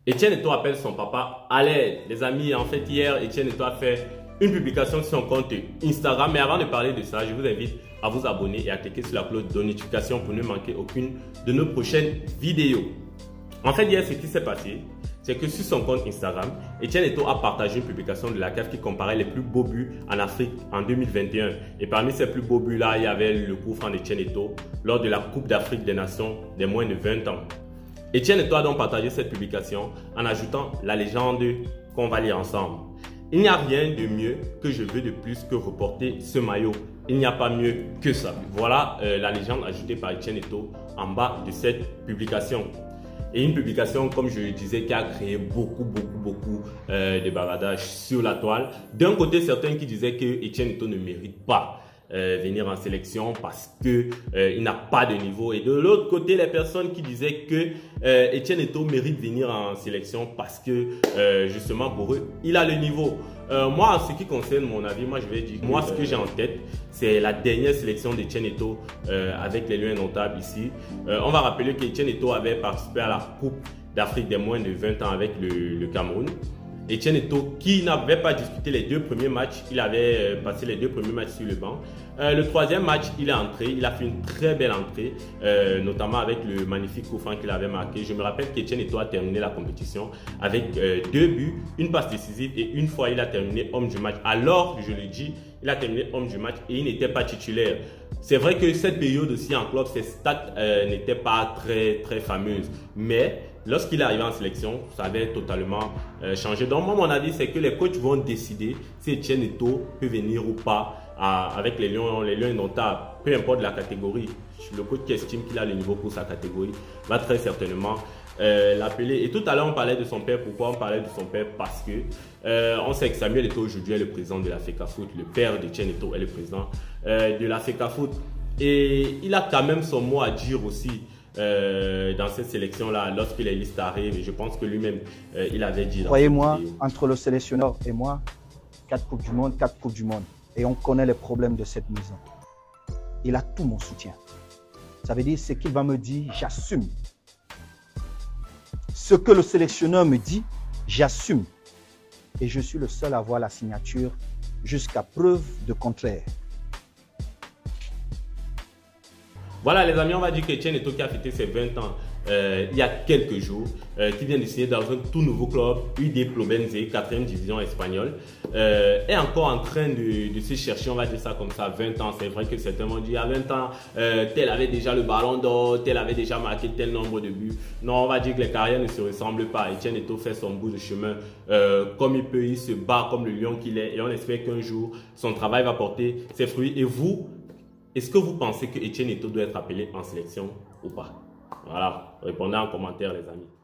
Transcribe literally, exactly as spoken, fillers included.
Etienne Eto'o appelle son papa à l'aide. Les amis, en fait, hier, Etienne Eto'o a fait une publication sur son compte Instagram. Mais avant de parler de ça, je vous invite à vous abonner et à cliquer sur la cloche de notification pour ne manquer aucune de nos prochaines vidéos. En fait, hier, ce qui s'est passé, c'est que sur son compte Instagram, Etienne Eto'o a partagé une publication de la C A F qui comparait les plus beaux buts en Afrique en deux mille vingt et un. Et parmi ces plus beaux buts-là, il y avait le coup franc d'Etienne Eto'o lors de la Coupe d'Afrique des Nations des moins de vingt ans. Etienne Eto'o a donc partagé cette publication en ajoutant la légende qu'on va lire ensemble. Il n'y a rien de mieux que je veux de plus que reporter ce maillot. Il n'y a pas mieux que ça. Voilà euh, la légende ajoutée par Etienne Eto'o en bas de cette publication. Et une publication, comme je le disais, qui a créé beaucoup, beaucoup, beaucoup euh, de bavardages sur la toile. D'un côté, certains qui disaient que Etienne Eto'o ne mérite pas euh, venir en sélection parce que euh, il n'a pas de niveau. Et de l'autre côté, les personnes qui disaient que euh, Etienne Eto'o mérite venir en sélection parce que euh, justement pour eux, il a le niveau. Euh, moi, en ce qui concerne mon avis, moi je vais dire, moi ce que j'ai en tête, c'est la dernière sélection d'Etienne Eto'o euh, avec les Lions Indomptables ici. Euh, on va rappeler qu'Etienne Eto'o avait participé à la Coupe d'Afrique des moins de vingt ans avec le, le Cameroun. Etienne Eto'o, qui n'avait pas disputé les deux premiers matchs, il avait euh, passé les deux premiers matchs sur le banc. Euh, le troisième match, il est entré, il a fait une très belle entrée, euh, notamment avec le magnifique coup franc qu'il avait marqué. Je me rappelle qu'Etienne Eto'o a terminé la compétition avec euh, deux buts, une passe décisive et une fois il a terminé homme du match. Alors que je le dis, il a terminé homme du match et il n'était pas titulaire. C'est vrai que cette période aussi en club, ses stats euh, n'étaient pas très très fameuses, mais lorsqu'il est arrivé en sélection, ça avait totalement euh, changé. Donc moi, mon avis, c'est que les coachs vont décider si Etienne Eto'o peut venir ou pas à, avec les Lions, les Lions Indomptables, peu importe la catégorie. Le coach qui estime qu'il a le niveau pour sa catégorie va très certainement euh, l'appeler. Et tout à l'heure, on parlait de son père. Pourquoi on parlait de son père? Parce que euh, on sait que Samuel Eto'o aujourd'hui est le président de la FECAFOOT. Le père d'Etienne Eto'o est le président euh, de la FECAFOOT. Et il a quand même son mot à dire aussi. Euh, dans cette sélection-là, lorsque les listes arrivent, et je pense que lui-même, euh, il avait dit... Croyez-moi, entre le sélectionneur et moi, quatre Coupes du Monde, quatre Coupes du Monde. Et on connaît les problèmes de cette maison. Il a tout mon soutien. Ça veut dire, ce qu'il va me dire, j'assume. Ce que le sélectionneur me dit, j'assume. Et je suis le seul à avoir la signature jusqu'à preuve de contraire. Voilà les amis, on va dire qu'Etienne Eto'o qui a fêté ses vingt ans euh, il y a quelques jours, euh, qui vient de signer dans un tout nouveau club, U D Plobense, quatrième division espagnole, euh, est encore en train de, de se chercher, on va dire ça comme ça, vingt ans. C'est vrai que certains vont dire, à vingt ans, euh, tel avait déjà le ballon d'or, tel avait déjà marqué tel nombre de buts. Non, on va dire que les carrières ne se ressemblent pas. Etienne Eto'o fait son bout de chemin euh, comme il peut, il se bat comme le lion qu'il est et on espère qu'un jour, son travail va porter ses fruits. Et vous, est-ce que vous pensez que Etienne Eto'o doit être appelé en sélection ou pas? Voilà, répondez en commentaire les amis.